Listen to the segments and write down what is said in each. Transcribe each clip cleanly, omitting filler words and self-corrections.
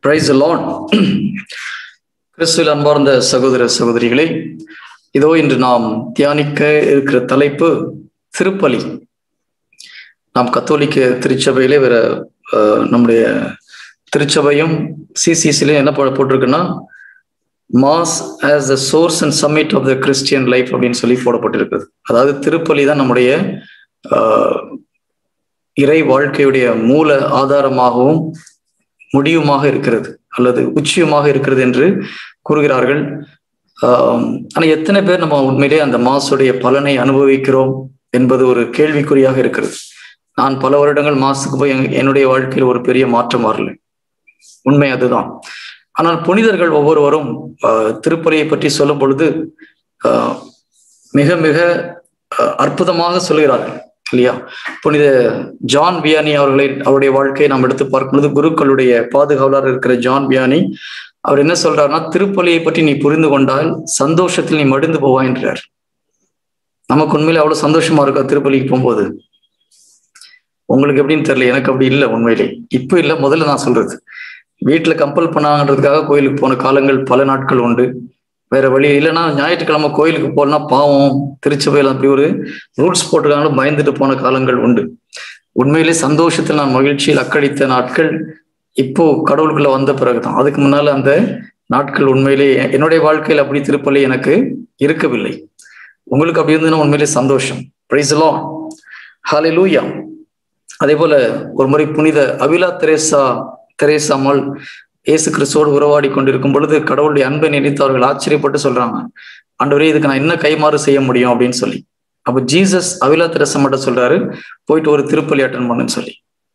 Price the Lord. கிறிஸ்துவில் அன்பார்ந்த சகோதர சகோதரிகளே, இதோ இன்று நாம் தியானிக்க இருக்கிற தலைப்பு திருப்பலி. நாம் கத்தோலிக்க திருச்சபையிலே வேற நம்முடைய திருச்சபையும் சிசிசிலையும் என்ன போட்டிருக்குன்னா, mass as the source and summit of the Christian life அப்படின்னு சொல்லி போடப்பட்டிருக்குது. அதாவது திருப்பலி தான் நம்முடைய இறை வாழ்க்கையுடைய மூல ஆதாரமாகவும் முடிவுமாக இருக்கிறது அல்லது உச்சியமாக இருக்கிறது என்று கூறுகிறார்கள். ஆனால் எத்தனை பேர் நம்ம உண்மையிலே அந்த மாசுடைய பலனை அனுபவிக்கிறோம் என்பது ஒரு கேள்விக்குறியாக இருக்கிறது. நான் பல வருடங்கள் மாசுக்கு போய் என்னுடைய வாழ்க்கையில் ஒரு பெரிய மாற்றம் வரல, உண்மை அதுதான். ஆனால் புனிதர்கள் ஒவ்வொருவரும் திருப்பலியை பற்றி சொல்லும் பொழுது மிக மிக அற்புதமாக சொல்கிறார்கள் இல்லையா? புனித ஜான் வியானி அவருடைய வாழ்க்கையை நாம் எடுத்து பார்க்கும்போது, குருக்களுடைய பாதுகாவலர் இருக்கிற ஜான் வியானி அவர் என்ன சொல்றாருன்னா, திருப்பலியை பற்றி நீ புரிந்து கொண்டால் சந்தோஷத்தில் நீ மடிந்து போவாய் என்றார். நமக்கு உண்மையில அவ்வளவு சந்தோஷமா இருக்கா திருப்பலிக்கு போகும்போது? உங்களுக்கு எப்படின்னு தெரியல, எனக்கு அப்படி இல்லை உண்மையிலே. இப்போ இல்லை, முதல்ல நான் சொல்றது, வீட்டுல கம்பல் பண்ணாங்கன்றதுக்காக கோயிலுக்கு போன காலங்கள் பல நாட்கள் உண்டு. வேற வழி இல்லைன்னா ஞாயிற்றுக்கிழமை கோயிலுக்கு போனா பாவம், திருச்சபையில் அப்படி ஒரு ரூல்ஸ் போட்டுருக்காங்களும் பயந்துட்டு போன காலங்கள் உண்டு. உண்மையிலே சந்தோஷத்தில் நான் மகிழ்ச்சியில் அக்கடித்த நாட்கள் இப்போ கடவுளுக்குள்ள வந்த பிறகுதான். அதுக்கு முன்னால அந்த நாட்கள் உண்மையிலே என்னுடைய வாழ்க்கையில் அப்படி திருப்பலி எனக்கு இருக்கவில்லை. உங்களுக்கு அப்படி இருந்ததுன்னா உண்மையிலே சந்தோஷம். Praise the Lord, hallelujah. அதே போல ஒரு முறை புனித அவிலா தெரேசாமால் இயேசு கிறிஸ்துவோடு உறவாடி கொண்டிருக்கும் பொழுது கடவுளுடைய அன்பை நினைத்து அவர்கள் ஆச்சரியப்பட்டு சொல்றாங்க, ஆண்டவரே இதுக்கு நான் என்ன கைமாறு செய்ய முடியும் அப்படின்னு சொல்லி. அப்போ ஜீசஸ் அவிலா தெரேசா மட்டும் சொல்றாரு, போயிட்டு ஒரு திருப்பலி அட்டன் பண்ணுன்னு சொல்லி.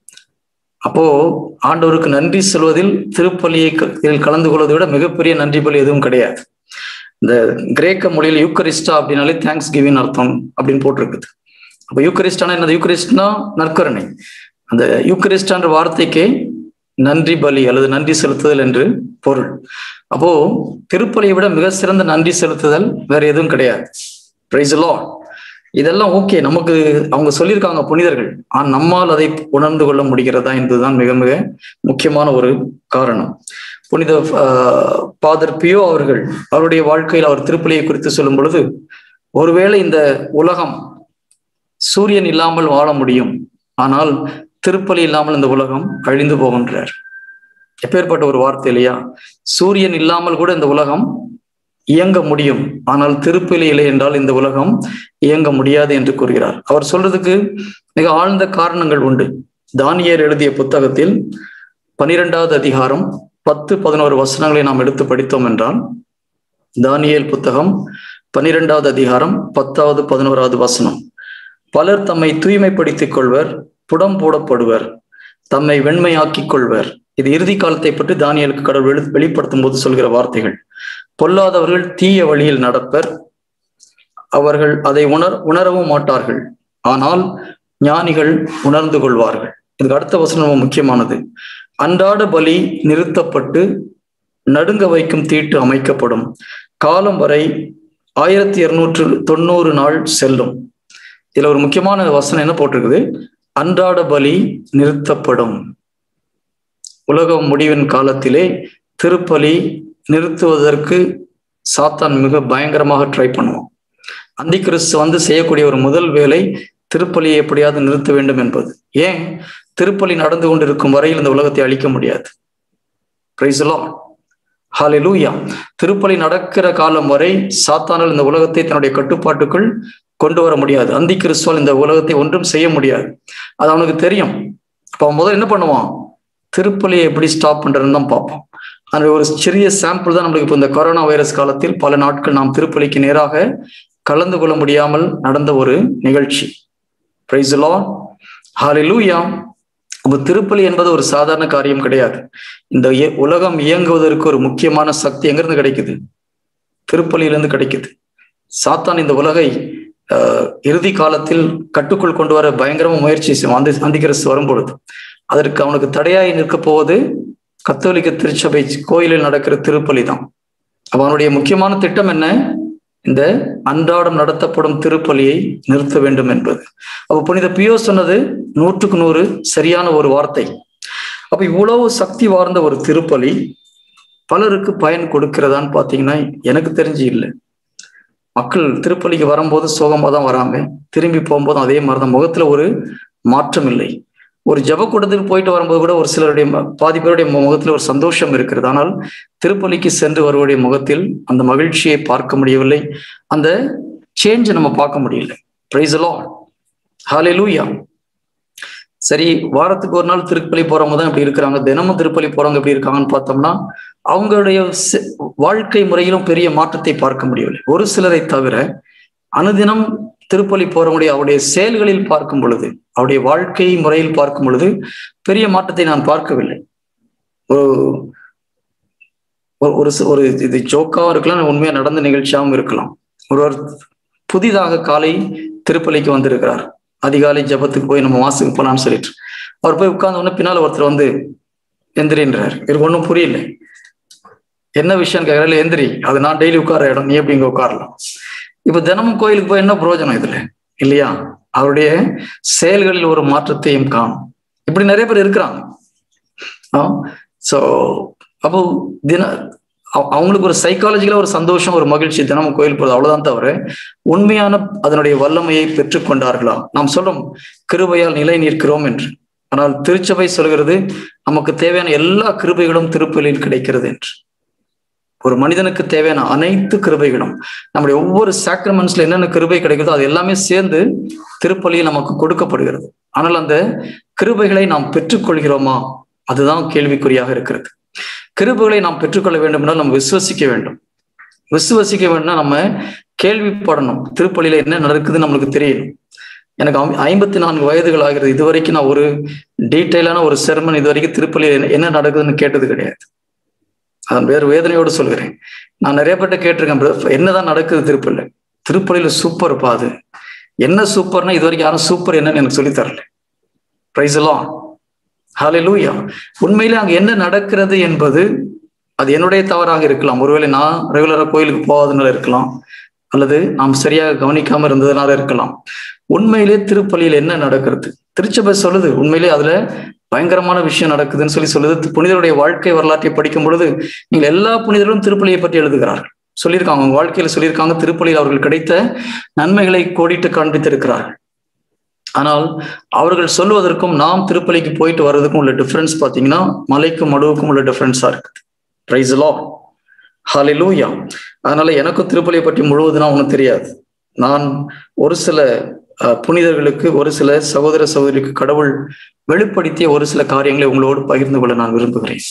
அப்போ ஆண்டவருக்கு நன்றி சொல்வதில் திருப்பலியை கலந்து கொள்வதை விட மிகப்பெரிய நன்றி பலி எதுவும் கிடையாது. இந்த கிரேக்க மொழியில் யூக்கரிஸ்டா அப்படின்னாலே தேங்க்ஸ் கிவிங் அர்த்தம் அப்படின்னு போட்டிருக்குது. அப்போ யூக்கரிஸ்டானா என்னது? யூக்கரிஸ்ட்னா நற்கருணை. அந்த யூக்கரிஸ்டான்ற வார்த்தைக்கே நன்றி பலி அல்லது நன்றி செலுத்துதல் என்று பொருள். அப்போ திருப்பலியை விட மிக சிறந்த நன்றி செலுத்துதல் வேற எதுவும் கிடையாது. Praise the Lord. இதெல்லாம் ஓகே, நமக்கு அவங்க சொல்லியிருக்காங்க புனிதர்கள், ஆனால் நம்மால் அதை உணர்ந்து கொள்ள முடிகிறதா என்பதுதான் மிக மிக முக்கியமான ஒரு காரணம். புனித ஃபாதர் பியோ அவருடைய வாழ்க்கையில் அவர் திருப்பலியை குறித்து சொல்லும் பொழுது, ஒருவேளை இந்த உலகம் சூரியன் இல்லாமல் வாழ முடியும், ஆனால் திருப்பலி இல்லாமல் இந்த உலகம் அழிந்து போகின்றார். எப்பேற்பட்ட ஒரு வார்த்தை இல்லையா? சூரியன் இல்லாமல் கூட இந்த உலகம் இயங்க முடியும், ஆனால் திருப்பலி இல்லை என்றால் இந்த உலகம் இயங்க முடியாது என்று கூறுகிறார். அவர் சொல்றதுக்கு மிக ஆழ்ந்த காரணங்கள் உண்டு. தானியேல் எழுதிய புத்தகத்தில் 12வது அதிகாரம் 10-11 வசனங்களை நாம் எடுத்து படித்தோம் என்றால், தானியேல் புத்தகம் 12வது அதிகாரம் 10-11 வசனம், பலர் தம்மை தூய்மைப்படுத்திக் கொள்வர், புடம் போடப்படுவர், தம்மை வெண்மையாக்கிக் கொள்வர். இது இறுதி காலத்தை பற்றி தானியேலுக்கு கடவுள் வெளிப்படுத்தும் போது சொல்கிற வார்த்தைகள். பொல்லாதவர்கள் தீய வழியில் நடப்பர், அவர்கள் அதை உணரவும் மாட்டார்கள், ஆனால் ஞானிகள் உணர்ந்து கொள்வார்கள். இதுக்கு அடுத்த வசனம் ரொம்ப முக்கியமானது. அன்றாட பலி நிறுத்தப்பட்டு நடுங்க வைக்கும் தீட்டு அமைக்கப்படும், காலம் வரை 1290 நாள் செல்லும். இதுல ஒரு முக்கியமான வசனம் என்ன போட்டிருக்குது? அன்றாட பலி நிறுத்தப்படும். உலகம் முடிவின் காலத்திலே திருப்பலி நிறுத்துவதற்கு சாத்தான் மிக பயங்கரமாக ட்ரை பண்ணுவான். அந்தி கிறிஸ்து செய்யக்கூடிய ஒரு முதல் வேலை திருப்பலியை எப்படியாவது நிறுத்த வேண்டும் என்பது. ஏன்? திருப்பலி நடந்து கொண்டிருக்கும் வரையில் இந்த உலகத்தை அழிக்க முடியாது. Praise the Lord, hallelujah. திருப்பலி நடக்கிற காலம் வரை சாத்தானால் இந்த உலகத்தை தன்னுடைய கட்டுப்பாட்டுக்குள் கொண்டு வர முடியாது. அந்தி கிறிஸ்துவால் இந்த உலகத்தை ஒன்றும் செய்ய முடியாது. அது அவனுக்கு தெரியும். அப்ப அவன் முதல்ல என்ன பண்ணுவான்? திருப்பலியை எப்படி ஸ்டாப் பண்றதுன்னு தான் பார்ப்பான். அந்த ஒரு சிறிய சாம்பிள் தான் நம்மளுக்கு இப்போ இந்த கொரோனா வைரஸ் காலத்தில் பல நாட்கள் நாம் திருப்பலிக்கு நேராக கலந்து கொள்ள முடியாமல் நடந்த ஒரு நிகழ்ச்சி. Praise the Lord, hallelujah. அப்ப திருப்பலி என்பது ஒரு சாதாரண காரியம் கிடையாது. இந்த உலகம் இயங்குவதற்கு ஒரு முக்கியமான சக்தி எங்கிருந்து கிடைக்குது? திருப்பலியிலிருந்து கிடைக்குது. சாத்தான் இந்த உலகை இறுதி காலத்தில் கட்டுக்குள் கொண்டு வர பயங்கரமா முயற்சி செய்வான். அந்தி கிறிஸ்து வரும்பொழுது அதற்கு அவனுக்கு தடையாய் நிற்க போவது கத்தோலிக்க திருச்சபை கோயிலில் நடக்கிற திருப்பலி தான். அவனுடைய முக்கியமான திட்டம் என்ன? இந்த அன்றாடம் நடத்தப்படும் திருப்பலியை நிறுத்த வேண்டும் என்பது. அப்ப புனித பியோ சொன்னது 100க்கு 100 சரியான ஒரு வார்த்தை. அப்ப இவ்வளவு சக்தி வாய்ந்த ஒரு திருப்பலி பலருக்கு பயன் கொடுக்கிறதான்னு பாத்தீங்கன்னா எனக்கு தெரிஞ்சு இல்லை. மக்கள் திருப்பலிக்கு வரும்போது சோகமா தான் வராங்க, திரும்பி போகும்போதும் அதே மாதிரிதான், முகத்துல ஒரு மாற்றம் இல்லை. ஒரு ஜெப கூட்டத்துக்கு போயிட்டு வரும்போது கூட ஒரு சிலருடைய பாதி பேருடைய முகத்தில் ஒரு சந்தோஷம் இருக்கிறது. ஆனால் திருப்பலிக்கு சென்று வருவருடைய முகத்தில் அந்த மகிழ்ச்சியை பார்க்க முடியவில்லை, அந்த சேஞ்சை நம்ம பார்க்க முடியல. Praise the Lord, hallelujah. சரி, வாரத்துக்கு ஒரு நாள் திருப்பலி போறவங்க தான் இப்படி இருக்கிறாங்க, தினமும் திருப்பலி போறவங்க எப்படி இருக்காங்கன்னு பார்த்தோம்னா அவங்களுடைய வாழ்க்கை முறையிலும் பெரிய மாற்றத்தை பார்க்க முடியவில்லை. ஒரு சிலரை தவிர அனுதினம் திருப்பலி போறவங்களுடைய அவருடைய செயல்களில் பார்க்கும் பொழுது, அவருடைய வாழ்க்கை முறையில் பார்க்கும் பொழுது பெரிய மாற்றத்தை நான் பார்க்கவில்லை. ஒரு இது ஜோக்காவும் இருக்கலாம், உண்மையா நடந்த நிகழ்ச்சியாகவும் இருக்கலாம். ஒருவர் புதிதாக காலை திருப்பலிக்கு வந்திருக்கிறார், அதிகாலை ஜபத்துக்கு போய் நம்ம மாசுக்கு போலான்னு சொல்லிட்டு அவர் போய் உட்கார்ந்த உடனே பின்னால ஒருத்தர் வந்து எந்திரின்றார். இவருக்கு ஒன்றும் புரியல, என்ன விஷயம் கேட்கறாரு. எந்திரி, அது நான் டெய்லி உட்கார இடம், நீ எப்படி இங்க உட்காரலாம்? இப்ப தினமும் கோயிலுக்கு போய் என்ன பிரயோஜனம் இதுல, இல்லையா? அவருடைய செயல்களில் ஒரு மாற்றத்தையும் காணும். இப்படி நிறைய பேர் இருக்கிறாங்க. சோ அப்போ அவங்களுக்கு ஒரு சைக்காலஜிக்கலா ஒரு சந்தோஷம், ஒரு மகிழ்ச்சி, தினமும் கோயில் போறது, அவ்வளவுதான் தவிர உண்மையான அதனுடைய வல்லமையை பெற்றுக்கொண்டார்களா? நாம் சொல்றோம் கிருபையால் நிலை நிற்கிறோம் என்று. ஆனால் திருச்சபை சொல்கிறது நமக்கு தேவையான எல்லா கிருபைகளும் திருப்பலியில் கிடைக்கிறது என்று. ஒரு மனிதனுக்கு தேவையான அனைத்து கிருபைகளும், நம்முடைய ஒவ்வொரு சாக்ரமெண்ட்ஸ்ல என்னென்ன கிருபை கிடைக்கிறதோ அது எல்லாமே சேர்ந்து திருப்பலியில் நமக்கு கொடுக்கப்படுகிறது. ஆனால் அந்த கிருபைகளை நாம் பெற்றுக்கொள்கிறோமா? அதுதான் கேள்விக்குறியாக இருக்கிறது. கிருபைகளை நாம் பெற்றுக்கொள்ள வேண்டும் என்றால் நம்ம விசுவசிக்க வேண்டும். விசுவசிக்க வேண்டும்னா நம்ம கேள்விப்படணும், திருப்பலியில என்ன நடக்குதுன்னு நம்மளுக்கு தெரியணும். எனக்கு 54 வயதுகள் ஆகிறது, இதுவரைக்கும் நான் ஒரு டீட்டெயிலான ஒரு செர்மன் இதுவரைக்கும் திருப்பலியில என்ன நடக்குதுன்னு கேட்டது கிடையாது. அதன் வேறு வேதனையோடு சொல்கிறேன். நான் நிறைய பேர்ட்ட கேட்டிருக்கேன், என்னதான் நடக்குது திருப்பலியில? திருப்பலியில சூப்பர் பாது, என்ன சூப்பர்னா இது வரைக்கும் யாரும் சூப்பர் என்னன்னு எனக்கு சொல்லி தரல. Praise the Lord, hallelujah. உண்மையிலே அங்க என்ன நடக்கிறது என்பது அது என்னுடைய தவறாக இருக்கலாம். ஒருவேளை நான் ரெகுலரா கோயிலுக்கு போகாதனால இருக்கலாம், அல்லது நாம் சரியாக கவனிக்காம இருந்ததுனால இருக்கலாம். உண்மையிலே திருப்பலியில் என்ன நடக்கிறது? திருச்சபை சொல்லுது உண்மையிலே அதுல பயங்கரமான விஷயம் நடக்குதுன்னு சொல்லுது. புனிதருடைய வாழ்க்கை வரலாற்றை படிக்கும் பொழுது நீங்கள் எல்லா புனிதர்களும் திருப்பலியை பற்றி எழுதுகிறார்கள், சொல்லியிருக்காங்க. அவங்க வாழ்க்கையில சொல்லியிருக்காங்க, திருப்பலியில் அவர்கள் கிடைத்த நன்மைகளை கோடிட்டு காண்பித்திருக்கிறார்கள். ஆனால் அவர்கள் சொல்வதற்கும் நாம் திருப்பலிக்கு போயிட்டு வர்றதுக்கும் உள்ள டிஃபரன்ஸ் பார்த்தீங்கன்னா மலைக்கும் மடுவுக்கும் உள்ள டிஃபரன்ஸா இருக்குது. Praise the Lord, hallelujah. அதனால எனக்கும் திருப்பலியை பற்றி முழுவதும் ஒன்றும் தெரியாது. நான் ஒரு சில புனிதர்களுக்கு, ஒரு சில சகோதர சகோதரிக்கு கடவுள் வெளிப்படுத்திய ஒரு சில காரியங்களை உங்களோடு பகிர்ந்து கொள்ள நான் விரும்புகிறேன்.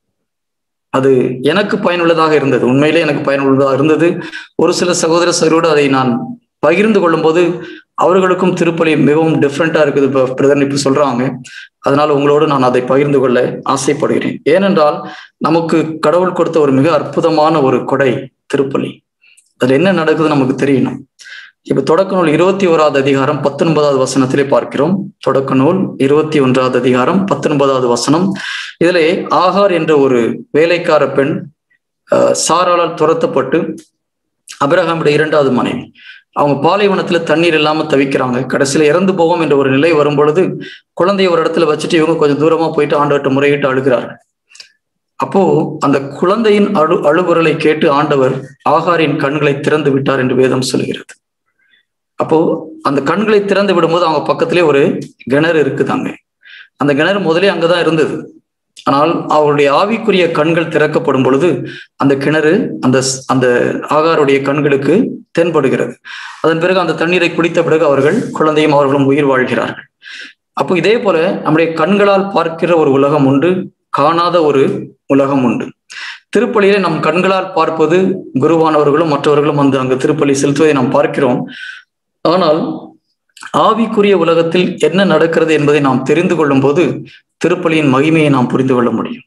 அது எனக்கு பயனுள்ளதாக இருந்தது, உண்மையிலே எனக்கு பயனுள்ளதாக இருந்தது. ஒரு சில சகோதர சகோதரோடு அதை நான் பகிர்ந்து கொள்ளும் போது அவர்களுக்கும் திருப்பலி மிகவும் டிஃப்ரெண்டா இருக்குது பிரதர் இப்ப சொல்றாங்க. அதனால உங்களோடு நான் அதை பகிர்ந்து கொள்ள ஆசைப்படுகிறேன். ஏனென்றால் நமக்கு கடவுள் கொடுத்த ஒரு மிக அற்புதமான ஒரு கொடை திருப்பலி. அதுல என்ன நடக்குதுன்னு நமக்கு தெரியணும். இப்ப தொடக்க நூல் 21வது அதிகாரம் 19வது வசனத்திலே பார்க்கிறோம். தொடக்க நூல் 21வது அதிகாரம் 19வது வசனம். இதிலே ஆகார் என்ற ஒரு வேலைக்கார பெண் சாராளால் துரத்தப்பட்டு அபிரகாமுடைய 2வது மனைவி, அவங்க பாலைவனத்துல தண்ணீர் இல்லாம தவிக்கிறாங்க. கடைசியில இறந்து போவோம் என்ற ஒரு நிலை வரும் பொழுது குழந்தைய ஒரு இடத்துல வச்சுட்டு இவங்க கொஞ்சம் தூரமா போயிட்டு ஆண்டவர்கிட்ட முறையிட்டு அழுகிறார்கள். அப்போ அந்த குழந்தையின் அழுகுரலை கேட்டு ஆண்டவர் ஆகாரின் கண்களை திறந்து விட்டார் என்று வேதம் சொல்கிறது. அப்போ அந்த கண்களை திறந்து விடும்போது அவங்க பக்கத்திலே ஒரு கிணறு இருக்குதாங்க. அந்த கிணறு முதலே அங்கதான் இருந்தது. ஆனால் அவருடைய ஆவிக்குரிய கண்கள் திறக்கப்படும் பொழுது அந்த கிணறு அந்த அந்த ஆகாருடைய கண்களுக்கு தென்படுகிறது. அதன் பிறகு அந்த தண்ணீரை குடித்த பிறகு அவர்கள் குழந்தையும் அவர்களும் உயிர் வாழ்கிறார்கள். அப்போ இதே போல நம்முடைய கண்களால் பார்க்கிற ஒரு உலகம் உண்டு, காணாத ஒரு உலகம் உண்டு. திருப்பலியிலே நம் கண்களால் பார்ப்பது குருவானவர்களும் மற்றவர்களும் வந்து அங்கு திருப்பலி செலுத்துவதை நாம் பார்க்கிறோம். ஆனால் ஆவிக்குரிய உலகத்தில் என்ன நடக்கிறது என்பதை நாம் தெரிந்து கொள்ளும் போது திருப்பலியின் மகிமையை நாம் புரிந்து கொள்ள முடியும்.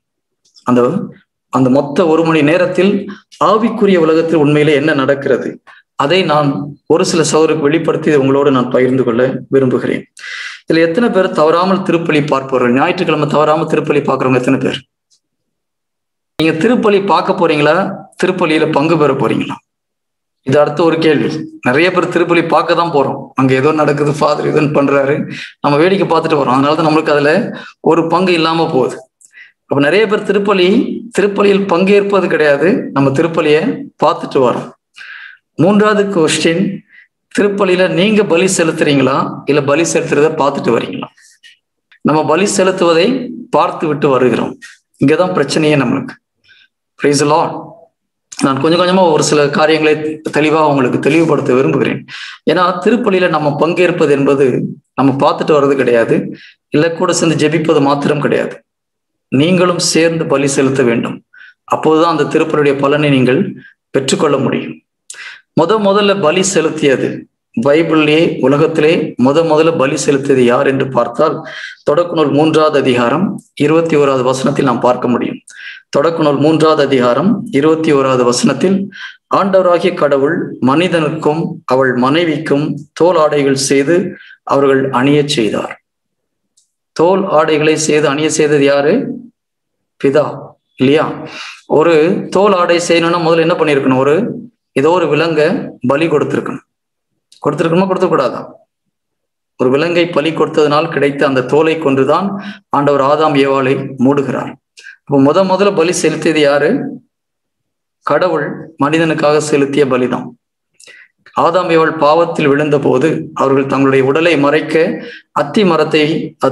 அந்த மொத்த 1 மணி நேரத்தில் ஆவிக்குரிய உலகத்தில் உண்மையிலே என்ன நடக்கிறது அதை நான் ஒரு சில சகோதரருக்கு வெளிப்படுத்தி உங்களோடு நான் பகிர்ந்து கொள்ள விரும்புகிறேன். இதுல எத்தனை பேர் தவறாமல் திருப்பலி பார்ப்பவர்கள்? ஞாயிற்றுக்கிழமை தவறாமல் திருப்பலி பார்க்கிறவங்க எத்தனை பேர்? நீங்க திருப்பலி பார்க்க போறீங்களா, திருப்பலியில பங்கு பெற போறீங்களா? இது அடுத்த ஒரு கேள்வி. நிறைய பேர் திருப்பலி பார்க்க தான் போறோம், அங்க ஏதோ நடக்குது, ஃபாதர் இதுன்னு பண்றாரு, நம்ம வேடிக்கை பார்த்துட்டு வரோம். அதனாலதான் நம்மளுக்கு அதுல ஒரு பங்கு இல்லாம போகுது. அப்ப நிறைய பேர் திருப்பலியில் பங்கேற்பது கிடையாது, நம்ம திருப்பலியை பார்த்துட்டு வரோம். மூன்றாவது கொஸ்டின், திருப்பலியில நீங்க பலி செலுத்துறீங்களா இல்ல பலி செலுத்துறத பார்த்துட்டு வரீங்களா? நம்ம பலி செலுத்துவதை பார்த்து விட்டு வருகிறோம். இங்கதான் பிரச்சனையே நம்மளுக்கு. Praise the Lord. நான் கொஞ்சம் கொஞ்சமா ஒரு சில காரியங்களை தெளிவாக உங்களுக்கு தெளிவுபடுத்த விரும்புகிறேன். ஏன்னா திருப்பலியில நம்ம பங்கேற்பது என்பது நம்ம பார்த்துட்டு வர்றது கிடையாது, இல்ல கூட சேர்ந்து ஜெபிப்பது மாத்திரம் கிடையாது. நீங்களும் சேர்ந்து பலி செலுத்த வேண்டும். அப்போதுதான் அந்த திருப்பலியுடைய பலனை நீங்கள் பெற்றுக்கொள்ள முடியும். முதல்ல பலி செலுத்தியது பைபிள்லேயே, உலகத்திலே முதல்ல பலி செலுத்தியது யார் என்று பார்த்தால் தொடக்க நூல் 3வது அதிகாரம் 21வது வசனத்தில் நாம் பார்க்க முடியும். தொடக்க நூல் 3வது அதிகாரம் 21வது வசனத்தில், ஆண்டவராகிய கடவுள் மனிதனுக்கும் அவள் மனைவிக்கும் தோல் ஆடைகள் செய்து அவர்கள் அணிய செய்தார். தோல் ஆடைகளை செய்து அணிய செய்தது யாரு? பிதா, இல்லையா? ஒரு தோல் ஆடை செய்யணும்னா முதல்ல என்ன பண்ணிருக்கணும்? ஏதோ ஒரு விலங்கை பலி கொடுத்திருக்கணுமா, கொடுத்துக்கூடாதா? ஒரு விலங்கை பலி கொடுத்ததனால் கிடைத்த அந்த தோலை கொண்டுதான் ஆண்டவர் ஆதாம் ஏவாளை மூடுகிறார். அப்போ முதல்ல பலி செலுத்தியது யாரு? கடவுள் மனிதனுக்காக செலுத்திய பலிதான். ஆதாம் ஏவாள் பாவத்தில் விழுந்த போது அவர்கள் தங்களுடைய உடலை மறைக்க அத்தி மரத்தை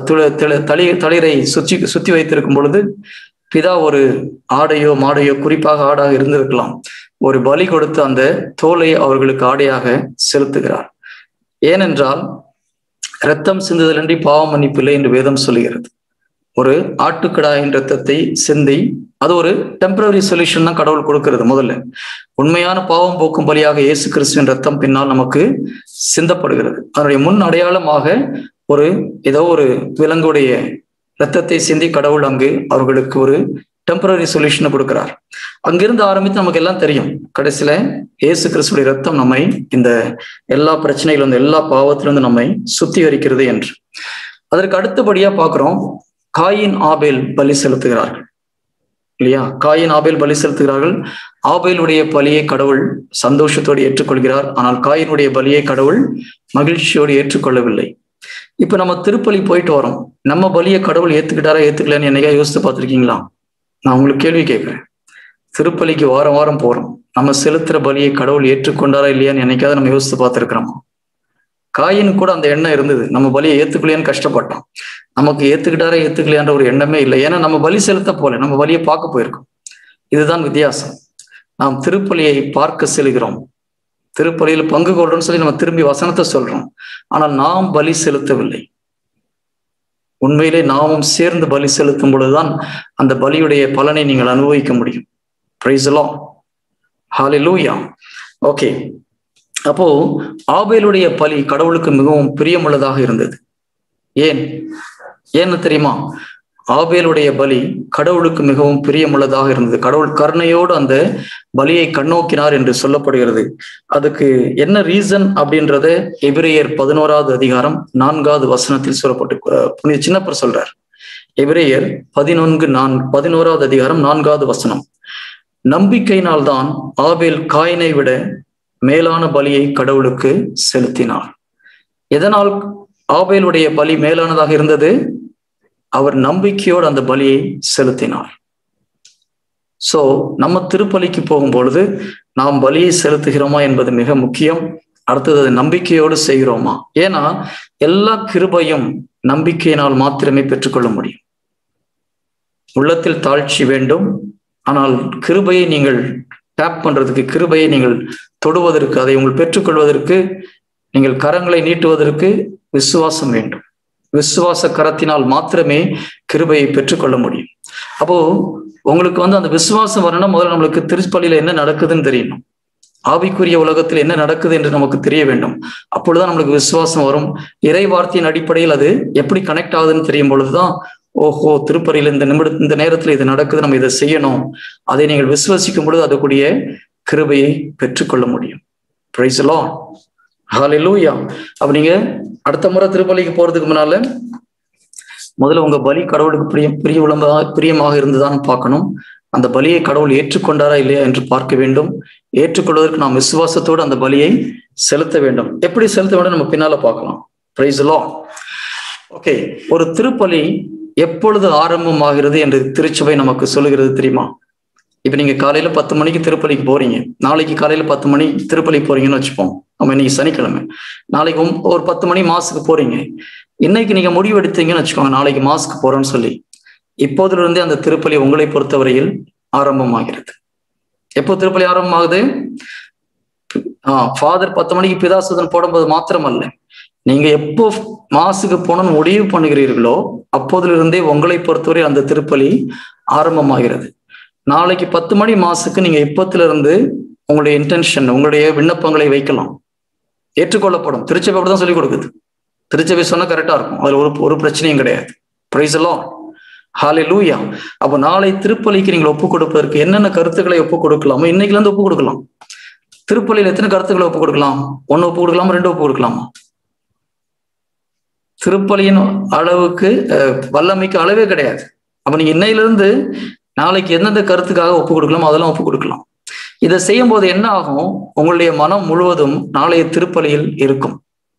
தளிரை சுத்தி வைத்திருக்கும் பொழுது பிதா ஒரு ஆடையோ மாடையோ, குறிப்பாக ஆடாக இருந்திருக்கலாம், ஒரு பலி கொடுத்து அந்த தோலை அவர்களுக்கு ஆடையாக செலுத்துகிறார். ஏனென்றால் இரத்தம் சிந்துதலின்றி பாவ மன்னிப்பு இல்லை என்று வேதம் சொல்லுகிறது. ஒரு ஆட்டுக்கடாயின் ரத்தத்தை சிந்தி, அது ஒரு டெம்பரரி சொல்யூஷன் தான் கடவுள் கொடுக்கிறது. முதல்ல உண்மையான பாவம் போக்கும் பலியாக இயேசு கிறிஸ்துவின் ரத்தம் பின்னால் நமக்கு சிந்தப்படுகிறது. அதனுடைய முன் அடையாளமாக ஏதோ ஒரு விலங்குடைய ரத்தத்தை சிந்தி கடவுள் அங்கு அவர்களுக்கு ஒரு டெம்பரரி சொல்யூஷனை கொடுக்கிறார். அங்கிருந்து ஆரம்பித்து நமக்கு எல்லாம் தெரியும், கடைசியில இயேசு கிறிஸ்துடைய ரத்தம் நம்மை இந்த எல்லா பிரச்சனைகளும், எல்லா பாவத்திலிருந்து நம்மை சுத்திகரிக்கிறது என்று. அதற்கு அடுத்தபடியா பார்க்கிறோம், காயின் ஆபேல் பலி செலுத்துகிறார்கள், இல்லையா? காயின் ஆபேல் பலி செலுத்துகிறார்கள். ஆபேலுடைய பலியை கடவுள் சந்தோஷத்தோடு ஏற்றுக்கொள்கிறார், ஆனால் காயினுடைய பலியை கடவுள் மகிழ்ச்சியோடு ஏற்றுக்கொள்ளவில்லை. இப்ப நம்ம திருப்பலி போயிட்டு வரோம், நம்ம பலியை கடவுள் ஏத்துக்கிட்டாரா ஏத்துக்கலன்னு என்னைக்கா யோசித்து பார்த்திருக்கீங்களா? நான் உங்களுக்கு கேள்வி கேட்கிறேன். திருப்பலிக்கு வாரம் வாரம் போறோம், நம்ம செலுத்துற பலியை கடவுள் ஏற்றுக்கொண்டாரா இல்லையான்னு என்னைக்காவது நம்ம யோசித்து பார்த்திருக்கிறோமா? காயின்னு கூட அந்த எண்ணம் இருந்தது, நம்ம பலியை ஏத்துக்கலையான்னு கஷ்டப்பட்டோம். நமக்கு ஏத்துக்கிட்டாரா ஏத்துக்கலையான்ற ஒரு எண்ணமே இல்லை. ஏன்னா நம்ம பலி செலுத்த போல, நம்ம பலியை பார்க்க போயிருக்கோம். இதுதான் வித்தியாசம். நாம் திருப்பலியை பார்க்க செல்கிறோம், திருப்பலியில் பங்கு கொள்றோம்னு சொல்லி நம்ம திரும்பி வசனத்தை சொல்றோம், ஆனால் நாம் பலி செலுத்தவில்லை. உண்மையிலே நாமும் சேர்ந்து பலி செலுத்தும் பொழுதுதான் அந்த பலியுடைய பலனை நீங்கள் அனுபவிக்க முடியும். Praise the Lord, hallelujah. Okay, அப்போ ஆபேலுடைய பலி கடவுளுக்கு மிகவும் பிரியமுள்ளதாக இருந்தது. ஏன்னு தெரியுமா? ஆபேலுடைய பலி கடவுளுக்கு மிகவும் பிரியமுள்ளதாக இருந்தது. கடவுள் கருணையோடு அந்த பலியை கண்ணோக்கினார் என்று சொல்லப்படுகிறது. அதுக்கு என்ன ரீசன் அப்படின்றத எபிரேயர் 11வது அதிகாரம் 4வது வசனத்தில் சொல்லப்பட்டு சின்னப்பர் சொல்றார். எபிரேயர் 11வது அதிகாரம் 4வது வசனம், நம்பிக்கையினால்தான் ஆபேல் காயினை விட மேலான பலியை கடவுளுக்கு செலுத்தினார். எதனால் ஆபேலுடைய பலி மேலானதாக இருந்தது? அவர் நம்பிக்கையோடு அந்த பலியை செலுத்தினார். சோ நம்ம திருப்பலிக்கு போகும் பொழுது நாம் பலியை செலுத்துகிறோமா என்பது மிக முக்கியம். அடுத்தது நம்பிக்கையோடு செய்கிறோமா? ஏன்னா எல்லா கிருபையும் நம்பிக்கையினால் மாத்திரமே பெற்றுக்கொள்ள முடியும். உள்ளத்தில் தாழ்ச்சி வேண்டும், ஆனால் கிருபையை நீங்கள் டேப் பண்றதுக்கு, கிருபையை நீங்கள் தொடுவதற்கு, அதை உங்கள் பெற்றுக்கொள்வதற்கு, நீங்கள் கரங்களை நீட்டுவதற்கு விசுவாசம் வேண்டும். விசுவாச கரத்தினால் மாத்திரமே கிருபையை பெற்றுக்கொள்ள முடியும். அப்போ உங்களுக்கு அந்த விசுவாசம் வரணும். முதல்ல நம்மளுக்கு திருப்பலியில என்ன நடக்குதுன்னு தெரியணும், ஆவிக்குரிய உலகத்தில் என்ன நடக்குது என்று நமக்கு தெரிய வேண்டும். அப்பொழுதுதான் நம்மளுக்கு விசுவாசம் வரும். இறை வார்த்தையின் அடிப்படையில் அது எப்படி கனெக்ட் ஆகுதுன்னு தெரியும் பொழுதுதான், ஓஹோ, திருப்பலியில் இந்த நேரத்துல இது நடக்குது, நம்ம இதை செய்யணும், அதை நீங்கள் விசுவசிக்கும் பொழுது அதுக்குரிய கிருபையை பெற்றுக்கொள்ள முடியும். Praise the Lord, hallelujah. அப்ப நீங்க அடுத்த முறை திருப்பலிக்கு போறதுக்கு முன்னால முதல்ல உங்க பலி கடவுளுக்கு பிரியமாக இருந்துதான் பார்க்கணும். அந்த பலியை கடவுள் ஏற்றுக்கொண்டாரா இல்லையா என்று பார்க்க வேண்டும். ஏற்றுக்கொள்வதற்கு நாம் விசுவாசத்தோடு அந்த பலியை செலுத்த வேண்டும். எப்படி செலுத்த வேண்டும் நம்ம பின்னால பார்க்கலாம். Price the Lord. ஓகே, ஒரு திருப்பலி எப்பொழுது ஆரம்பமாகிறது என்று திருச்சபை நமக்கு சொல்லுகிறது தெரியுமா? இப்ப நீங்க காலையில 10 மணிக்கு திருப்பலிக்கு போறீங்க, நாளைக்கு காலையில 10 மணி திருப்பலிக்கு போறீங்கன்னு வச்சுப்போம். நம்ம இன்னைக்கு சனிக்கிழமை, நாளைக்கு ஒரு 10 மணி மாசுக்கு போறீங்க. இன்னைக்கு நீங்க முடிவு எடுத்தீங்கன்னு வச்சுக்கோங்க, நாளைக்கு மாசுக்கு போறோம்னு சொல்லி, இப்போதிலிருந்தே அந்த திருப்பலி உங்களை பொறுத்தவரையில் ஆரம்பமாகிறது. எப்போ திருப்பலி ஆரம்பமாகுது? ஃபாதர் 10 மணிக்கு பிதாசுதன் போடும்போது மாத்திரம் அல்ல, நீங்க எப்போ மாசுக்கு போகணும்னு முடிவு பண்ணுகிறீர்களோ அப்போதிலிருந்தே உங்களை பொறுத்தவரை அந்த திருப்பலி ஆரம்பமாகிறது. நாளைக்கு 10 மணி மாசுக்கு நீங்க இப்பத்திலிருந்து உங்களுடைய இன்டென்ஷன், உங்களுடைய விண்ணப்பங்களை வைக்கலாம், ஏற்றுக்கொள்ளப்படும். திருச்சபை அப்படிதான் சொல்லிக் கொடுக்குது. திருச்சபை சொன்னா கரெக்டா இருக்கும், அதுல ஒரு பிரச்சனையும் கிடையாது. Praise the Lord, hallelujah. அப்ப நாளை திருப்பலிக்கு நீங்கள் ஒப்புக் கொடுப்பதற்கு என்னென்ன கருத்துக்களை ஒப்புக் கொடுக்கலாமோ இன்னைக்குல இருந்து ஒப்புக் கொடுக்கலாம். திருப்பலியில் எத்தனை கருத்துக்களை ஒப்புக் கொடுக்கலாம்? 1 ஒப்புக் கொடுக்கலாமா, 2 ஒப்புக் கொடுக்கலாமா? திருப்பலியின் அளவுக்கு வல்லமைக்கு அளவே கிடையாது. அப்ப நீங்க இன்னையிலிருந்து நாளைக்கு எந்தெந்த கருத்துக்காக ஒப்புக் கொடுக்கலாமோ அதெல்லாம் ஒப்புக் கொடுக்கலாம். இதை செய்யும் போது என்ன ஆகும்? உங்களுடைய மனம் முழுவதும் நாளைய திருப்பலியில் இருக்கும்.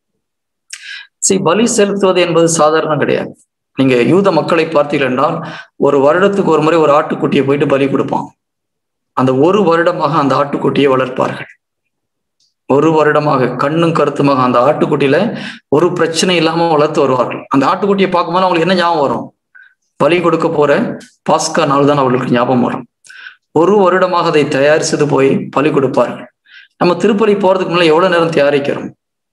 பலி செலுத்துவது என்பது சாதாரணம் கிடையாது. நீங்க யூத மக்களை பார்த்தீர்கள் என்றால், ஒரு வருடத்துக்கு ஒரு முறை ஒரு ஆட்டுக்குட்டியை போயிட்டு பலி கொடுப்பான். அந்த ஒரு வருடமாக அந்த ஆட்டுக்குட்டியை வளர்ப்பார்கள். ஒரு வருடமாக கண்ணும் கருத்துமாக அந்த ஆட்டுக்குட்டியில ஒரு பிரச்சனை இல்லாம வளர்த்து வருவார்கள். அந்த ஆட்டுக்குட்டியை பார்க்கும்போது அவங்களுக்கு என்ன ஞாபகம் வரும்? பலி கொடுக்க போற பாஸ்கா நாள் தான் அவர்களுக்கு ஞாபகம் வரும். ஒரு வருடமாக அதை தயாரிச்சது போய் பலி கொடுப்பார்கள். நம்ம திருப்பலி போறதுக்கு முன்னாடி எவ்வளவு நேரம் தயாரிக்கிறோம்?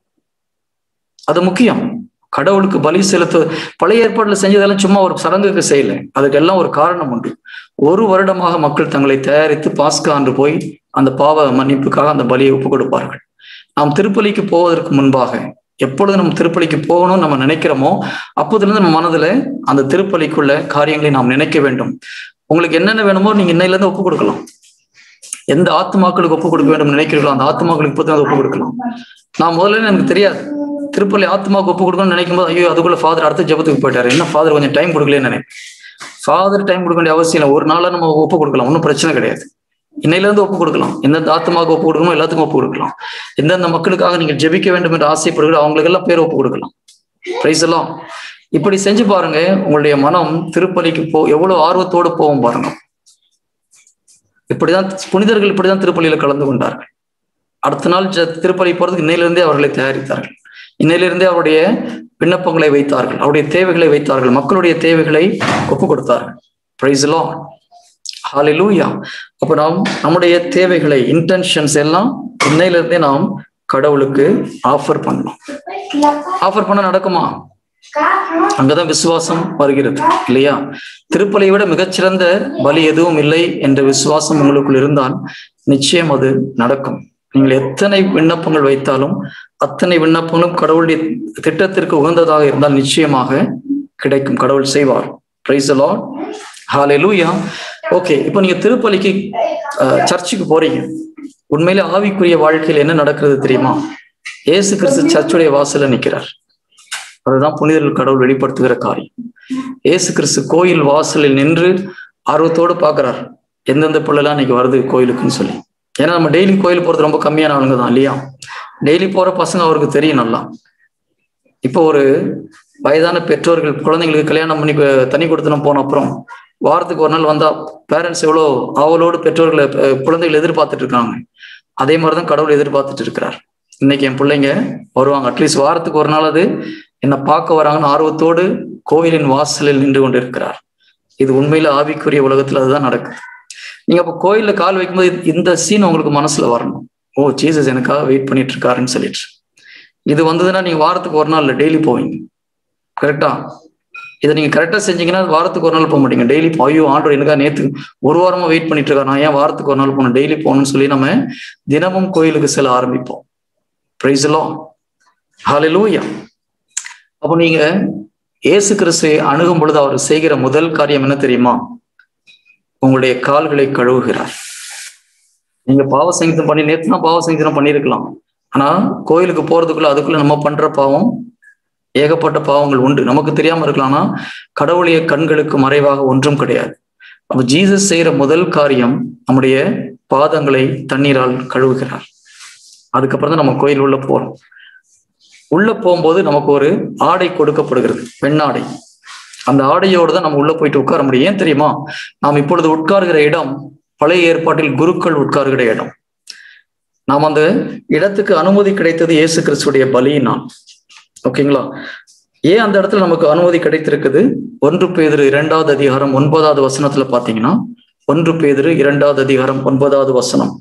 அது முக்கியம். கடவுளுக்கு பலி செலுத்த பழைய ஏற்பாடுல செஞ்சதெல்லாம் சும்மா ஒரு சடங்குக்கு செய்யல, அதுக்கெல்லாம் ஒரு காரணம் உண்டு. ஒரு வருடமாக மக்கள் தங்களை தயாரித்து பாஸ்கா அன்று போய் அந்த பாவ மன்னிப்புக்காக அந்த பலியை ஒப்புக் கொடுப்பார்கள். நாம் திருப்பலிக்கு போவதற்கு முன்பாக, எப்பொழுது நம்ம திருப்பலிக்கு போகணும்னு நம்ம நினைக்கிறோமோ அப்போதிலிருந்து நம்ம மனதுல அந்த திருப்பலிக்குள்ள காரியங்களை நாம் நினைக்க வேண்டும். உங்களுக்கு என்னென்ன வேணுமோ நீங்க இன்னையில இருந்து ஒப்புக் கொடுக்கலாம். எந்த ஆத்மாக்களுக்கு ஒப்புக் கொடுக்க வேண்டும் நினைக்கிறீங்களோ அந்த ஆத்மாக்களுக்கு இப்போதான் ஒப்புக் கொடுக்கலாம். நான் முதல்ல எனக்கு தெரியாது, திருப்பலி ஆத்மாவுக்கு ஒப்புக் கொடுக்கணும்னு நினைக்கும் போது ஐயோ அதுக்குள்ள ஃபாதர் அடுத்த ஜெபத்துக்கு போயிட்டாரு, என்ன ஃபாதர் கொஞ்சம் டைம் கொடுக்கலன்னு நினைப்பேன். ஃபாதர் டைம் கொடுக்க வேண்டிய அவசியம் இல்லை. ஒரு நாளா நம்ம ஒப்புக் கொடுக்கலாம், ஒன்றும் பிரச்சனை கிடையாது. இன்னையில இருந்து ஒப்புக் கொடுக்கலாம். எந்தெந்த ஆத்மாவுக்கு ஒப்புக் கொடுக்கணும் எல்லாத்துக்கும் ஒப்புக் கொடுக்கலாம். எந்தெந்த மக்களுக்காக நீங்கள் ஜெபிக்க வேண்டும் என்று ஆசைப்படுகிறோம் அவங்களுக்கு எல்லாம் பேர் ஒப்புக் கொடுக்கலாம். பிரைஸ் எல்லாம் இப்படி செஞ்சு பாருங்க. உங்களுடைய மனம் திருப்பலிக்கு எவ்வளவு ஆர்வத்தோடு போகும் பாருங்க. இப்படிதான் புனிதர்கள் இப்படிதான் திருப்பலியில கலந்து கொண்டார்கள். அடுத்த நாள் திருப்பலி போறதுக்கு இன்னையிலிருந்தே அவர்களை தயாரித்தார்கள். இன்னையிலிருந்தே அவருடைய விண்ணப்பங்களை வைத்தார்கள், அவருடைய தேவைகளை வைத்தார்கள், மக்களுடைய தேவைகளை ஒப்புக் கொடுத்தார்கள். Praise the Lord, hallelujah. அப்ப நாம் நம்முடைய தேவைகளை, இன்டென்ஷன்ஸ் எல்லாம் இன்னையிலிருந்தே நாம் கடவுளுக்கு ஆஃபர் பண்ணணும். ஆஃபர் பண்ண நடக்குமா? அங்கதான் விசுவாசம் வருகிறது இல்லையா? திருப்பலியை விட மிகச்சிறந்த பலி எதுவும் இல்லை என்ற விசுவாசம் உங்களுக்குள் இருந்தால் நிச்சயம் அது நடக்கும். நீங்கள் எத்தனை விண்ணப்பங்கள் வைத்தாலும் அத்தனை விண்ணப்பங்களும் கடவுளுடைய திட்டத்திற்கு உகந்ததாக இருந்தால் நிச்சயமாக கிடைக்கும், கடவுள் செய்வார். Praise the Lord, hallelujah. Okay, இப்போ நீங்க திருப்பலிக்கு சர்ச்சுக்கு போறீங்க. உண்மையிலே ஆவிக்குரிய வாழ்க்கையில் என்ன நடக்கிறது தெரியுமா? இயேசு கிறிஸ்து சர்ச்சுடைய வாசல்ல நிற்கிறார். அதுதான் புனிதர்கள் கடவுள் வெளிப்படுத்துகிற காரியம். இயேசு கிறிஸ்து கோயில் வாசலில் நின்று ஆர்வத்தோடு பார்க்கிறார், எந்தெந்த பிள்ளைலாம் இன்னைக்கு வருது கோயிலுக்குன்னு சொல்லி. ஏன்னா நம்ம டெய்லி கோயில் போறது ரொம்ப கம்மியான ஆளுங்க தான் இல்லையா? டெய்லி போற பசங்க அவருக்கு தெரியும் நல்லா. இப்போ ஒரு வயதான பெற்றோர்கள் குழந்தைங்களுக்கு கல்யாணம் பண்ணி தனி கொடுத்தனம் போன அப்புறம் வாரத்துக்கு ஒரு நாள் வந்தா பேரண்ட்ஸ் எவ்வளோ ஆவலோடு பெற்றோர்களை குழந்தைகள் எதிர்பார்த்துட்டு இருக்காங்க. அதே மாதிரிதான் கடவுள் எதிர்பார்த்துட்டு இருக்கிறார். இன்னைக்கு என் பிள்ளைங்க வருவாங்க, அட்லீஸ்ட் வாரத்துக்கு ஒரு நாள் அது என்னை பார்க்க வராங்கன்னு ஆர்வத்தோடு கோயிலின் வாசலில் நின்று கொண்டு இருக்கிறார். இது உண்மையில ஆவிக்குரிய உலகத்துல அதுதான் நடக்குது. நீங்க அப்ப கோயில்ல கால் வைக்கும்போது இந்த சீன் உங்களுக்கு மனசுல வரணும். ஓ, ஜீசஸ் எனக்காக வெயிட் பண்ணிட்டு இருக்காருன்னு சொல்லிட்டு. இது வந்ததுன்னா நீங்க வாரத்துக்கு ஒரு நாள் இல்லை, டெய்லி போவீங்க. கரெக்டா? இதை நீங்க கரெக்டா செஞ்சீங்கன்னா வாரத்துக்கு ஒரு நாள் போக மாட்டீங்க, டெய்லி ஐயோ ஆண்டவர் எனக்கா நேற்று ஒரு வாரமா வெயிட் பண்ணிட்டு இருக்காரு, நான் ஏன் வாரத்துக்கு ஒரு நாள் போகணும், டெய்லி போகணும்னு சொல்லி நம்ம தினமும் கோயிலுக்கு செல்ல ஆரம்பிப்போம். Praise the Lord, hallelujah. அப்போ நீங்க இயேசு கிறிஸ்துவை அணுகும் பொழுது அவர் செய்கிற முதல் காரியம் என்ன தெரியுமா? உங்களுடைய கால்களை கழுவுகிறார். நீங்க பாவ சங்கீதம் பண்ணி நேற்று தான் பாவ சங்கீதம் பண்ணியிருக்கலாம். ஆனா கோயிலுக்கு போறதுக்குள்ள அதுக்குள்ள நம்ம பண்ற பாவம் ஏகப்பட்ட பாவங்கள் உண்டு, நமக்கு தெரியாம இருக்கலாம். ஆனா கடவுளுடைய கண்களுக்கு மறைவாக ஒன்றும் கிடையாது. அப்ப ஜீசஸ் செய்யற முதல் காரியம் நம்முடைய பாதங்களை தண்ணீரால் கழுவுகிறார். அதுக்கப்புறம் தான் நம்ம கோயில் உள்ள போறோம். உள்ள போகும்போது நமக்கு ஒரு ஆடை கொடுக்கப்படுகிறது, பெண்ணாடை. அந்த ஆடையோடு தான் நம்ம உள்ள போயிட்டு உட்கார முடியும். ஏன் தெரியுமா? நாம் இப்பொழுது உட்கார்கிற இடம் பழைய ஏற்பாட்டில் குருக்கள் உட்கார்கிற இடம். நாம் அந்த இடத்துக்கு அனுமதி கிடைத்தது இயேசு கிறிஸ்துடைய பலியினால். ஓகேங்களா? ஏன் அந்த இடத்துல நமக்கு அனுமதி கிடைத்திருக்குது? 1 பேதுரு 2வது அதிகாரம் 9வது வசனத்துல பாத்தீங்கன்னா, 1 பேதுரு 2வது அதிகாரம் 9வது வசனம்,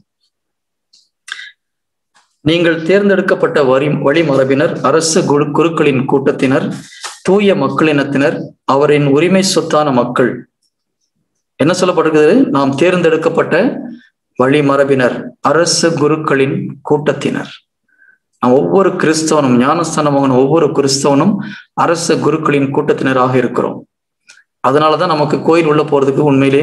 நீங்கள் தேர்ந்தெடுக்கப்பட்ட வழிமரபினர், அரசு குருக்களின் கூட்டத்தினர், தூய மக்களினத்தினர், அவரின் உரிமை சொத்தான மக்கள். என்ன சொல்லப்பட்டிருக்கிறது? நாம் தேர்ந்தெடுக்கப்பட்ட வழிமரபினர், அரசு குருக்களின் கூட்டத்தினர். ஒவ்வொரு கிறிஸ்தவனும், ஞானஸ்தானமான ஒவ்வொரு கிறிஸ்தவனும் அரச குருக்களின் கூட்டத்தினராக இருக்கிறோம். அதனாலதான் நமக்கு கோயில் உள்ள போறதுக்கு உண்மையிலே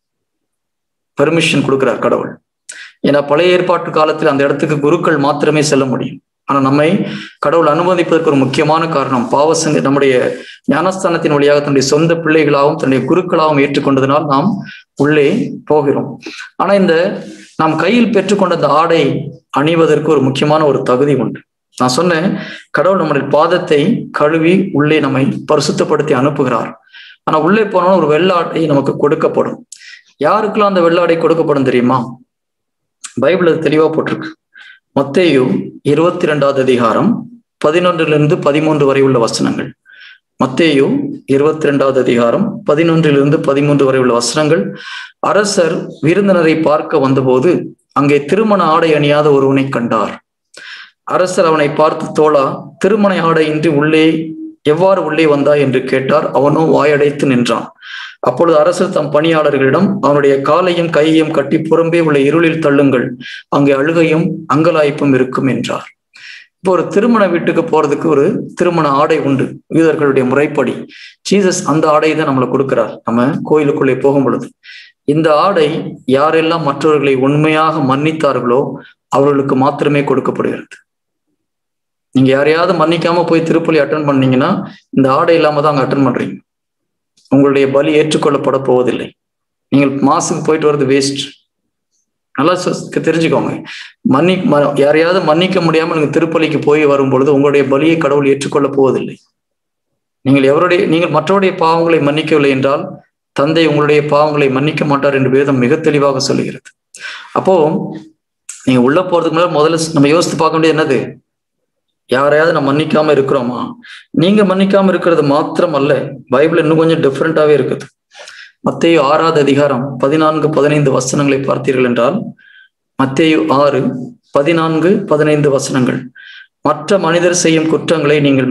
பெர்மிஷன் கொடுக்கிறார் கடவுள். ஏன்னா பழைய ஏற்பாட்டு காலத்தில் அந்த இடத்துக்கு குருக்கள் மாத்திரமே செல்ல முடியும். ஆனா நம்மை கடவுள் அனுமதிப்பதற்கு ஒரு முக்கியமான காரணம், நம்முடைய ஞானஸ்தானத்தின் வழியாக தன்னுடைய சொந்த பிள்ளைகளாகவும் தன்னுடைய குருக்களாகவும் ஏற்றுக்கொண்டதனால் நாம் உள்ளே போகிறோம். ஆனா இந்த நாம் கையில் பெற்றுக்கொண்ட அந்த ஆடை அணிவதற்கு ஒரு முக்கியமான ஒரு தகுதி உண்டு. நான் சொன்னேன், கடவுள் நம்முடைய பாதத்தை கழுவி உள்ளே நம்மை பரிசுத்தப்படுத்தி அனுப்புகிறார். ஆனா உள்ளே போனாலும் ஒரு வெள்ளாடை நமக்கு கொடுக்கப்படும். யாருக்கெல்லாம் அந்த வெள்ளாடை கொடுக்கப்படும் தெரியுமா? பைபிள் அது தெளிவா போட்டிருக்கு. மத்தேயு 22வது அதிகாரம் 11 13 வரை உள்ள வசனங்கள். மத்தேயு 22வது அதிகாரம் 11 13 வரை உள்ள வசனங்கள். அரசர் விருந்தினரை பார்க்க வந்தபோது அங்கே திருமண ஆடை அணியாத ஒருவனை கண்டார். அரசர் அவனை பார்த்து, தோழா, திருமண ஆடையின்றி எவ்வாறு உள்ளே வந்தாய் என்று கேட்டார். அவனோ வாயடைத்து நின்றான். அப்பொழுது அரசர் தம் பணியாளர்களிடம், அவனுடைய காலையும் கையையும் கட்டி புறம்பே உள்ள இருளில் தள்ளுங்கள், அங்கே அழுகையும் அங்கலாய்ப்பும் இருக்கும் என்றார். இப்போ ஒரு திருமண வீட்டுக்கு போறதுக்கு ஒரு திருமண ஆடை உண்டு, யூதர்களுடைய முறைப்படி. ஜீசஸ் அந்த ஆடையை தான் நம்மளை கொடுக்கிறார். நம்ம கோயிலுக்குள்ளே போகும் பொழுது இந்த ஆடை யாரெல்லாம் மற்றவர்களை உண்மையாக மன்னித்தார்களோ அவர்களுக்கு மாத்திரமே கொடுக்கப்படுகிறது. நீங்க யாரையாவது மன்னிக்காம போய் திருப்பலி அட்டன் பண்ணீங்கன்னா இந்த ஆடை இல்லாம தான் அங்க அட்டன் பண்றீங்க. உங்களுடைய பலி ஏற்றுக்கொள்ளப்பட போவதில்லை. நீங்கள் மாசுக்கு போயிட்டு வர்றது வேஸ்ட். நல்லா தெரிஞ்சுக்கோங்க. யாரையாவது மன்னிக்க முடியாம நீங்க திருப்பலிக்கு போய் வரும் பொழுது உங்களுடைய பலியை கடவுள் ஏற்றுக்கொள்ள போவதில்லை. நீங்கள் மற்றவருடைய பாவங்களை மன்னிக்கவில்லை என்றால் தந்தை உங்களுடைய பாவங்களை மன்னிக்க மாட்டார் என்று வேதம் மிக தெளிவாக சொல்லுகிறது. அப்போ நீங்க உள்ள போறதுக்கு முன்னாடி முதல்ல நம்ம யோசித்து பார்க்க வேண்டியது என்னது? யாரையாவது நம்ம மன்னிக்காம இருக்கிறோமா? நீங்க மன்னிக்காம இருக்கிறது மாத்திரம் அல்ல, பைபிள் இன்னும் கொஞ்சம் டிஃப்ரெண்டாவே இருக்குது. மத்தேயு 6வது அதிகாரம் 14 15 வசனங்களை பார்த்தீர்கள் என்றால், மத்தேயு 6 14 15 வசனங்கள். மற்ற மனிதர் செய்யும் குற்றங்களை நீங்கள்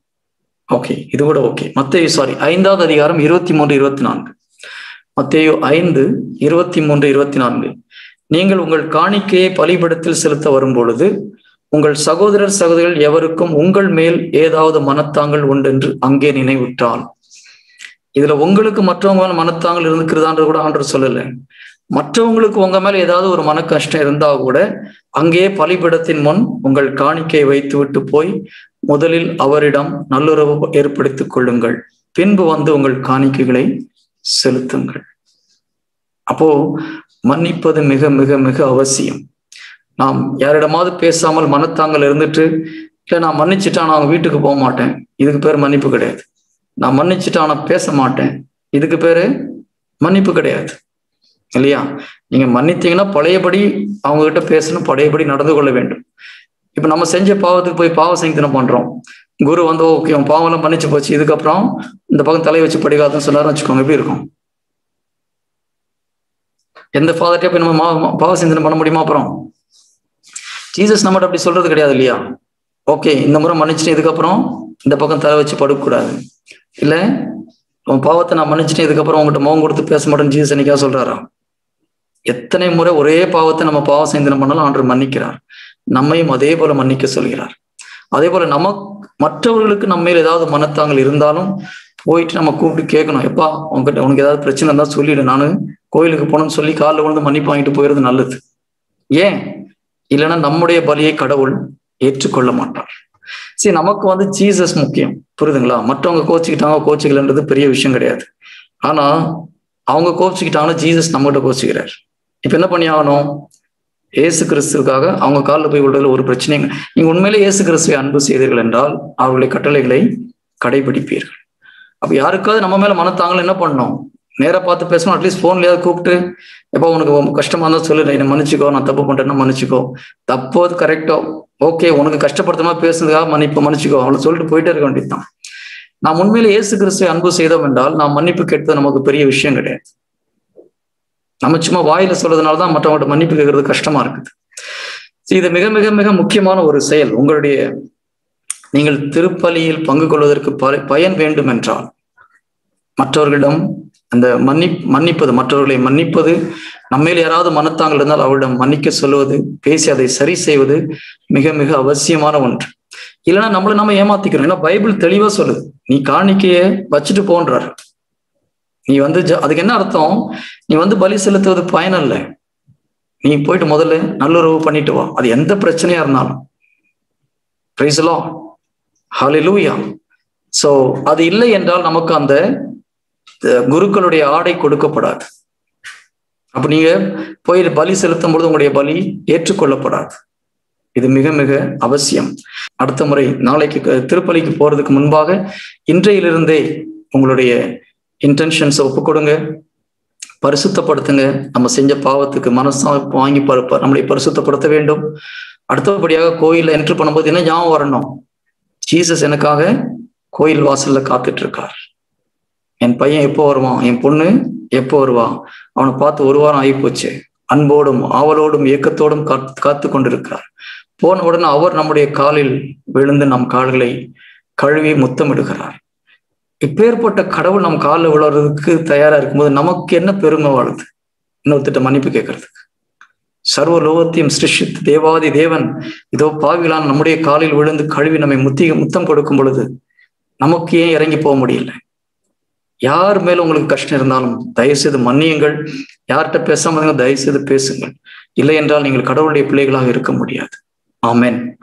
இது கூட ஓகே. மத்தேயு 5வது அதிகாரம் 23 24. மத்தேயு 5 23 24. நீங்கள் உங்கள் காணிக்கையை பலிபீடத்தில் செலுத்த வரும் பொழுது உங்கள் சகோதரர்கள் எவருக்கும் உங்கள் மேல் ஏதாவது மனத்தாங்கள் உண்டென்று அங்கே நினைவுற்றால். இதுல உங்களுக்கு மற்றவங்க மனத்தாங்கள் இருக்கிறதான்ற கூட ஆண்டவர் சொல்லல. மற்றவங்களுக்கு உங்க மேல ஏதாவது ஒரு மன கஷ்டம் இருந்தா கூட அங்கே பலிபீடத்தின் முன் உங்கள் காணிக்கையை வைத்து விட்டு போய் முதலில் அவரிடம் நல்லுறவு ஏற்படுத்திக் கொள்ளுங்கள், பின்பு வந்து உங்கள் காணிக்கைகளை செலுத்துங்கள். அப்போ மன்னிப்பது மிக மிக மிக அவசியம். நாம் யாரிடமாவது பேசாமல் மனத்தாங்கள் இருந்துட்டு, இல்லை நான் மன்னிச்சுட்டா நான் அவங்க வீட்டுக்கு போக மாட்டேன், இதுக்கு பேர் மன்னிப்பு கிடையாது. நான் மன்னிச்சுட்டா நான் பேச மாட்டேன், இதுக்கு பேரு மன்னிப்பு கிடையாது. இல்லையா? நீங்க மன்னித்தீங்கன்னா பழையபடி அவங்க கிட்ட பேசணும், பழையபடி நடந்து கொள்ள வேண்டும். இப்ப நம்ம செஞ்ச பாவத்துக்கு போய் பாவ சங்கீதனம் பண்றோம். குரு வந்து ஓகே உன் பாவம் எல்லாம் மன்னிச்சு போச்சு, இதுக்கப்புறம் இந்த பக்கம் தலையை வச்சு படிக்காதுன்னு சொன்னாருன்னு வச்சுக்கோங்க, எப்படி இருக்கும்? எந்த ஃபாதர்கிட்ட போய் நம்ம பாவ சிந்தனை பண்ண முடியுமா? அப்புறம் ஜீசஸ் நம்மகிட்ட அப்படி சொல்றது கிடையாது இல்லையா? ஓகே இந்த முறை மன்னிச்சுட்டு இதுக்கப்புறம் இந்த பக்கம் தலை வச்சு படுக்கக்கூடாது, இல்ல உன் பாவத்தை நான் மன்னிச்சுட்டு இதுக்கப்புறம் உங்ககிட்ட முகம் கொடுத்து பேச மாட்டேன்னு ஜீசஸ் என்னைக்கா சொல்றாரா? எத்தனை முறை ஒரே பாவத்தை நம்ம பாவ சிந்தனை பண்ணாலும் ஆண்டவர் மன்னிக்கிறார். நம்மையும் அதே போல மன்னிக்க சொல்கிறார். அதே போல மற்றவர்களுக்கு நம்ம மேல ஏதாவது மனத்தாங்கள் இருந்தாலும் போயிட்டு நம்ம கூப்பிட்டு கேட்கணும், எப்பா உனக்கு ஏதாவது பிரச்சனை இருந்தா சொல்லிடு, நானு கோயிலுக்கு போகணும்னு சொல்லி காலில் விழுந்து மன்னிப்பு வாங்கிட்டு போயிடுறது நல்லது. ஏன்? இல்லைன்னா நம்முடைய பலியை கடவுள் ஏற்றுக்கொள்ள மாட்டார். சரி, நமக்கு வந்து ஜீசஸ் முக்கியம், புரியுதுங்களா? மற்றவங்க கோச்சிக்கிட்டாங்க பெரிய விஷயம் கிடையாது. ஆனா அவங்க கோச்சிக்கிட்டாங்கன்னா ஜீசஸ் நம்மகிட்ட கோச்சிக்கிறார். இப்ப என்ன பண்ணி ஆகணும்? இயேசு கிறிஸ்துக்காக அவங்க காலில் போய் விடுறதுல ஒரு பிரச்சனைங்க. நீங்க உண்மையிலே இயேசு கிறிஸ்துவை அன்பு செய்தீர்கள் என்றால் அவர்களுடைய கட்டளைகளை கடைபிடிப்பீர்கள். அப்ப யாருக்காவது நம்ம மேல மனத்தாங்களும் என்ன பண்ணணும்? நேரா பார்த்து பேசணும். அட்லீஸ்ட் போன்லயாவது கூப்பிட்டு, எப்போ உனக்கு கஷ்டமா இருந்தா சொல்லு, என்ன மன்னிச்சுக்கோ, நான் தப்பு பண்றேன்னா மன்னிச்சுக்கோ, தப்போது கரெக்டோ ஓகே, உனக்கு கஷ்டப்படுத்தமா பேசுனதுக்காக மன்னிச்சுக்கோ, அவளை சொல்லிட்டு போயிட்டே இருக்க வேண்டியதுதான். நாம் உண்மையிலே இயேசு கிறிஸ்துவை அன்பு செய்தோம் என்றால் நாம் மன்னிப்பு கேட்பது நமக்கு பெரிய விஷயம் கிடையாது. நம்ம சும்மா வாயில சொல்றதுனாலதான் மற்றவங்கள்ட்ட மன்னிப்பு கேட்கறது கஷ்டமா இருக்குது. இது மிக மிக மிக முக்கியமான ஒரு செயல். உங்களுடைய நீங்கள் திருப்பலியில் பங்கு கொள்வதற்கு பயன் வேண்டும் என்றால் மற்றவர்களிடம் அந்த மன்னிப்பது, மற்றவர்களை மன்னிப்பது, நம்மேல் யாராவது மனத்தாங்கள் இருந்தால் அவரிடம் மன்னிக்க சொல்லுவது, பேசி அதை சரி செய்வது மிக மிக அவசியமான ஒன்று. இல்லைன்னா நம்மளை நம்ம ஏமாத்திக்கிறோம். ஏன்னா பைபிள் தெளிவா சொல்லுது, நீ காணிக்கைய வச்சுட்டு போன்றார். நீ அதுக்கு என்ன அர்த்தம்? நீ பலி செலுத்துவது பயனல்ல. நீ போயிட்டு முதல்ல நல்லுறவு பண்ணிட்டு வா, அது எந்த பிரச்சனையா இருந்தாலும். Praise the Lord, hallelujah. So அது இல்லை என்றால் நமக்கு அந்த குருக்களுடைய ஆடை கொடுக்கப்படாது. அப்ப நீங்க போய் பலி செலுத்தும் பொழுது உங்களுடைய பலி ஏற்றுக்கொள்ளப்படாது. இது மிக மிக அவசியம். அடுத்த முறை நாளைக்கு திருப்பலிக்கு போறதுக்கு முன்பாக இன்றையிலிருந்தே உங்களுடைய இன்டென்ஷன்ஸை ஒப்புக் கொடுங்க, பரிசுத்தப்படுத்துங்க. நம்ம செஞ்ச பாவத்துக்கு மனசா வாங்கி நம்மளை பரிசுத்தப்படுத்த வேண்டும். அடுத்தபடியாக கோயில்ல என்ட்ரு பண்ணும்போது என்ன ஞாபகம் வரணும்? ஜீசஸ் எனக்காக கோயில் வாசல்ல காத்துட்டு இருக்கார். என் பையன் எப்போ வருவான், என் பொண்ணு எப்போ வருவான், அவனை பார்த்து ஒரு வாரம் ஆகிப்போச்சு. அன்போடும் ஆவலோடும் ஏக்கத்தோடும் காத்து கொண்டிருக்கிறார். போன உடனே அவர் நம்முடைய காலில் விழுந்து நம் கால்களை கழுவி முத்தமிடுகிறார். இப்பேற்பட்ட கடவுள் நம் காலில் விழுறதுக்கு தயாரா இருக்கும்போது நமக்கு என்ன பெருமை வாழுது இன்னொருத்திட்ட மன்னிப்பு கேட்கறதுக்கு? சர்வ லோகத்தையும் சிருஷ்டித்து தேவாதி தேவன் இதோ பாவிகளான நம்முடைய காலில் விழுந்து கழுவி நம்மை முத்தம் கொடுக்கும் பொழுது நமக்கு ஏன் இறங்கி போக முடியல? யார் மேல உங்களுக்கு கஷ்டம் இருந்தாலும் தயவு செய்து மன்னியுங்கள். யார்கிட்ட பேசாம தயவு செய்து பேசுங்கள். இல்லை என்றால் நீங்கள் கடவுளுடைய பிள்ளைகளாக இருக்க முடியாது. ஆமென்.